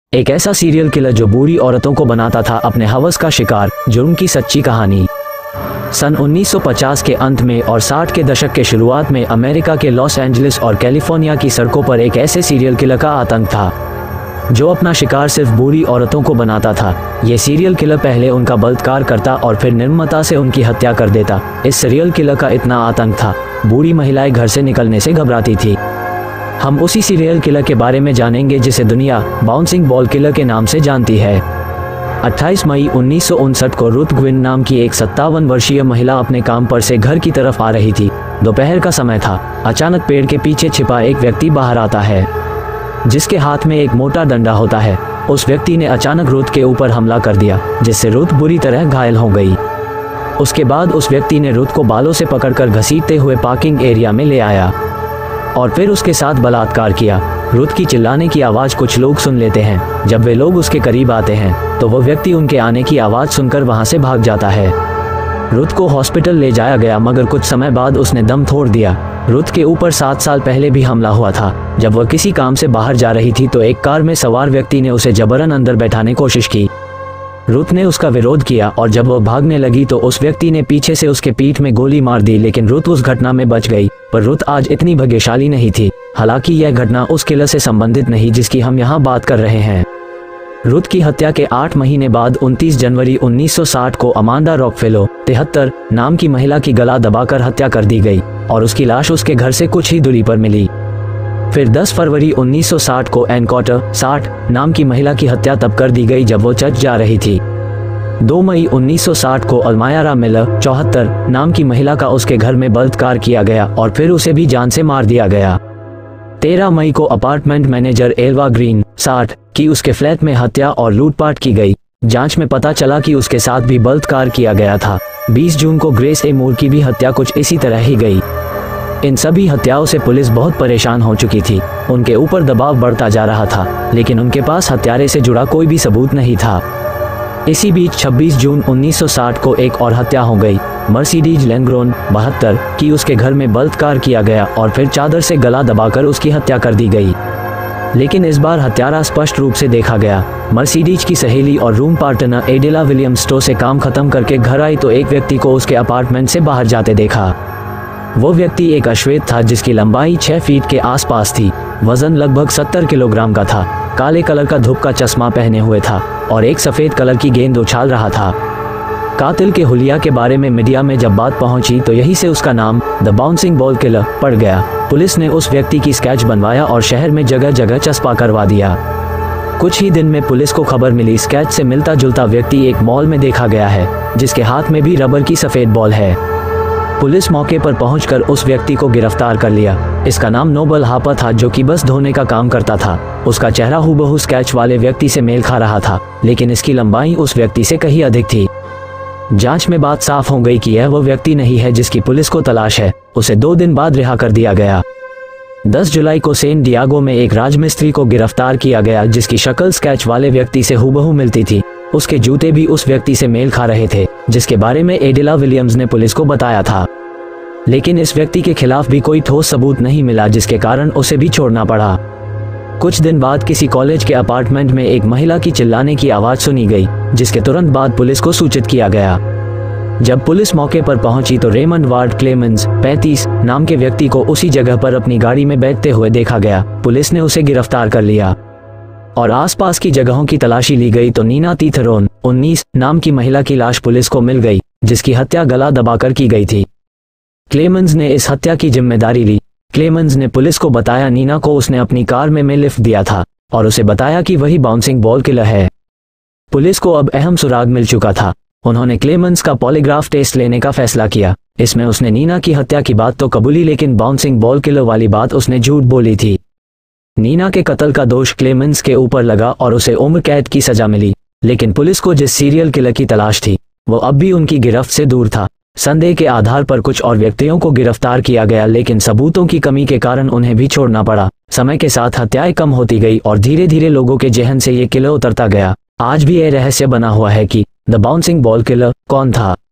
एक ऐसा serial killer जो बूढ़ी औरतों को बनाता था अपने हवस का शिकार। जुर्म की सच्ची कहानी। सन 1950 के अंत में और 60 के दशक के शुरुआत में अमेरिका के लॉस एंजलिस और कैलिफोर्निया की सड़कों पर एक ऐसे सीरियल किलर का आतंक था जो अपना शिकार सिर्फ बूढ़ी औरतों को बनाता था। ये सीरियल किलर पहले उनका बलात्कार करता और फिर निर्ममता से उनकी हत्या कर देता। इस सीरियल किलर का इतना आतंक था, बूढ़ी महिलाएं घर से निकलने से घबराती थी। हम उसी सीरियल किलर के बारे में जानेंगे जिसे दुनिया बाउंसिंग बॉल किलर के नाम से जानती है। 28 मई 1959 को रुथ ग्विन नाम की एक 57 वर्षीय महिला अपने काम पर से घर की तरफ आ रही थी। दोपहर का समय था। अचानक पेड़ के पीछे छिपा एक व्यक्ति बाहर आता है जिसके हाथ में एक मोटा डंडा होता है। उस व्यक्ति ने अचानक रुथ के ऊपर हमला कर दिया जिससे रुथ बुरी तरह घायल हो गई। उसके बाद उस व्यक्ति ने रुथ को बालों से पकड़कर घसीटते हुए पार्किंग एरिया में ले आया और फिर उसके साथ बलात्कार किया। रुथ की चिल्लाने की आवाज़ कुछ लोग सुन लेते हैं। जब वे लोग उसके करीब आते हैं तो वो व्यक्ति उनके आने की आवाज़ सुनकर वहां से भाग जाता है। रुथ को हॉस्पिटल ले जाया गया मगर कुछ समय बाद उसने दम तोड़ दिया। रुथ के ऊपर 7 साल पहले भी हमला हुआ था। जब वह किसी काम से बाहर जा रही थी तो एक कार में सवार व्यक्ति ने उसे जबरन अंदर बैठाने की कोशिश की। रुथ ने उसका विरोध किया और जब वह भागने लगी तो उस व्यक्ति ने पीछे से उसके पीठ में गोली मार दी, लेकिन रुथ उस घटना में बच गई। पर रुथ आज इतनी भाग्यशाली नहीं थी। हालांकि यह घटना उस किलर से संबंधित नहीं जिसकी हम यहाँ बात कर रहे हैं। रुथ की हत्या के 8 महीने बाद 29 जनवरी 1960 को अमांडा रॉकफेलो 73 नाम की महिला की गला दबाकर हत्या कर दी गई और उसकी लाश उसके घर से कुछ ही दूरी पर मिली। फिर 10 फरवरी 1960 को एन कॉटर 60 नाम की महिला की हत्या तब कर दी गई जब वो चर्च जा रही थी। 2 मई 1960 को अल्मायरा मिलर 74 नाम की महिला का उसके घर में बलात्कार किया गया और फिर उसे भी जान से मार दिया गया। 13 मई को अपार्टमेंट मैनेजर एल्वा ग्रीन 60 की उसके फ्लैट में हत्या और लूटपाट की गई। जांच में पता चला कि उसके साथ भी बलात्कार किया गया था। 20 जून को ग्रेस ए मूर की भी हत्या कुछ इसी तरह ही गई। इन सभी हत्याओं से पुलिस बहुत परेशान हो चुकी थी। उनके ऊपर दबाव बढ़ता जा रहा था लेकिन उनके पास हत्यारे से जुड़ा कोई भी सबूत नहीं था। इसी बीच 26 जून 1960 को एक और हत्या हो गई। मर्सिडीज लैंग्रोन 72 की उसके घर में बलात्कार किया गया और फिर चादर से गला दबाकर उसकी हत्या कर दी गई। लेकिन इस बार हत्यारा स्पष्ट रूप से देखा गया। मर्सिडीज की सहेली और room partner Adela Williams store से काम खत्म करके घर आई तो एक व्यक्ति को उसके अपार्टमेंट से बाहर जाते देखा। वो व्यक्ति एक अश्वेत था जिसकी लंबाई 6 फीट के आसपास थी। वजन लगभग 70 किलोग्राम का था। काले कलर का धूप का चश्मा पहने हुए था और एक सफेद कलर की गेंद उछाल रहा था। कातिल के हुलिया के बारे में मीडिया में जब बात पहुंची तो यही से उसका नाम द बाउंसिंग बॉल किलर पड़ गया। पुलिस ने उस व्यक्ति की स्केच बनवाया और शहर में जगह जगह चस्पा करवा दिया। कुछ ही दिन में पुलिस को खबर मिली स्केच से मिलता जुलता व्यक्ति एक मॉल में देखा गया है जिसके हाथ में भी रबर की सफेद बॉल है। पुलिस मौके पर पहुंचकर उस व्यक्ति को गिरफ्तार कर लिया। इसका नाम नोबल हापर था जो कि बस धोने का काम करता था। उसका चेहरा हूबहू स्केच वाले व्यक्ति से मेल खा रहा था लेकिन इसकी लंबाई उस व्यक्ति से कहीं अधिक थी। जांच में बात साफ हो गई कि यह वो व्यक्ति नहीं है जिसकी पुलिस को तलाश है। उसे 2 दिन बाद रिहा कर दिया गया। 10 जुलाई को सेन डियागो में एक राजमिस्त्री को गिरफ्तार किया गया जिसकी शक्ल स्केच वाले व्यक्ति से हूबहू मिलती थी। उसके जूते भी उस व्यक्ति से मेल खा रहे थे जिसके बारे में एडेला विलियम्स ने पुलिस को बताया था। लेकिन इस व्यक्ति के खिलाफ भी कोई ठोस सबूत नहीं मिला जिसके कारण उसे भी छोड़ना पड़ा। कुछ दिन बाद किसी कॉलेज के अपार्टमेंट में एक महिला की चिल्लाने की आवाज सुनी गई जिसके तुरंत बाद पुलिस को सूचित किया गया। जब पुलिस मौके पर पहुंची तो रेमंड वार्ड क्लेमेंस 35 नाम के व्यक्ति को उसी जगह पर अपनी गाड़ी में बैठते हुए देखा गया। पुलिस ने उसे गिरफ्तार कर लिया और आसपास की जगहों की तलाशी ली गई तो नीना तीथरोन 19 नाम की महिला की लाश पुलिस को मिल गई जिसकी हत्या गला दबाकर की गई थी। क्लेमेंस ने इस हत्या की जिम्मेदारी ली। क्लेमेंस ने पुलिस को बताया नीना को उसने अपनी कार में लिफ्ट दिया था और उसे बताया कि वही बाउंसिंग बॉल किलर है। पुलिस को अब अहम सुराग मिल चुका था। उन्होंने क्लेमेंस का पॉलीग्राफ टेस्ट लेने का फैसला किया। इसमें उसने नीना की हत्या की बात तो कबूली लेकिन बाउंसिंग बॉल किलर वाली बात उसने झूठ बोली थी। नीना के कत्ल का दोष क्लेमेंस के ऊपर लगा और उसे उम्र कैद की सजा मिली। लेकिन पुलिस को जिस सीरियल किलर की तलाश थी वो अब भी उनकी गिरफ्त से दूर था। संदेह के आधार पर कुछ और व्यक्तियों को गिरफ्तार किया गया लेकिन सबूतों की कमी के कारण उन्हें भी छोड़ना पड़ा। समय के साथ हत्याएं कम होती गई और धीरे धीरे लोगों के जहन से ये किलर उतरता गया। आज भी यह रहस्य बना हुआ है कि द बाउंसिंग बॉल किलर कौन था।